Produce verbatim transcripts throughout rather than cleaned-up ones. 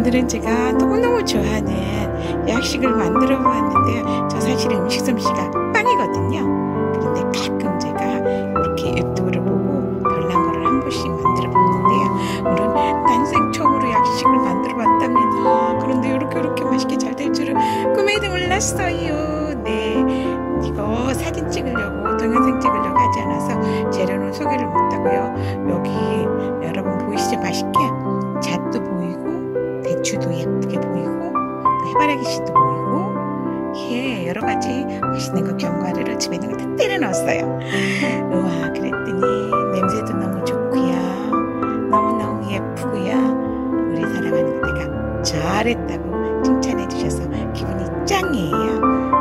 오늘은 제가 너무너무 좋아하는 약식을 만들어 보았는데요. 저 사실 음식 솜씨가 빵이거든요. 그런데 가끔 제가 이렇게 유튜브를 보고 별난 거를 한 번씩 만들어 보는데요. 오늘 난생 처음으로 약식을 만들어 봤답니다. 그런데 이렇게 이렇게 맛있게 잘 될 줄은 꿈에도 몰랐어요. 네, 이거 사진 찍으려고 동영상 찍으려고 하지 않아서 재료는 소개를 못하고요. 여기 여러분 보이시죠? 맛있게 잣도 보이고 대추도 예쁘게 보이고 또 해바라기 씨도 보이고, 예, 여러 가지 맛있는 거 견과류를 집에 있는 거 다 때려 넣었어요. 우와, 그랬더니 냄새도 너무 좋고요, 너무너무 예쁘고요. 우리 사랑하는 그대가 잘했다고 칭찬해 주셔서 기분이 짱이에요.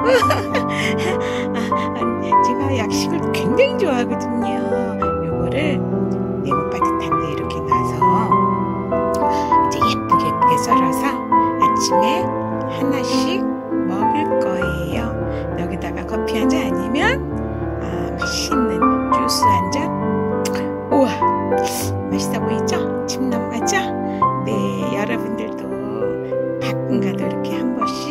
아, 제가 약식을 굉장히 좋아하거든요. 요거를 네모 바듯한데 이렇게 놔서 이제 예쁘게 예쁘게 썰어서 아침에 하나씩 먹을 거예요. 여기다가 커피 한 잔 아니면 아, 맛있는 주스 한 잔. 우와, 맛있어 보이죠? 침 넘어가죠? 네, 여러분들도 가끔가다 이렇게 한 번씩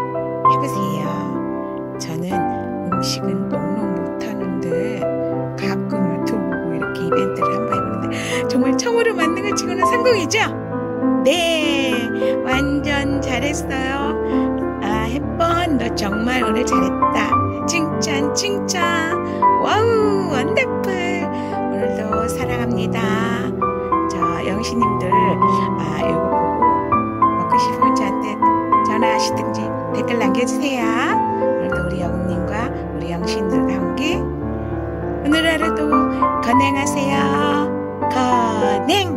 해보세요. 저는 음식은 너무 못하는데 가끔 유튜브 보고 이렇게 이벤트를 한번 해보는데 정말 처음으로 만든 거 치고는 성공이죠? 네, 완전 잘했어요. 아, 햇번 너 정말 오늘 잘했다. 칭찬 칭찬. 와우, 원더풀. 오늘도 사랑합니다. 저 영신님들 아, 이거 보고 먹고 싶으면 저한테 전화하시든지 댓글 남겨주세요. 오늘도 우리 영웅님과 우리 영신들과 함께 오늘 하루도 건행하세요. 건행.